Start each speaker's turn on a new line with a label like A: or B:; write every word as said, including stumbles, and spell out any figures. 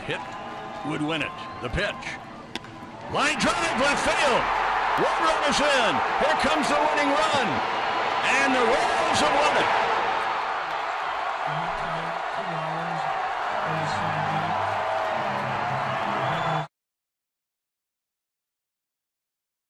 A: hit would win it. The pitch. Line drive, left field. One run is in. Here comes the winning run. And the Royals have won it.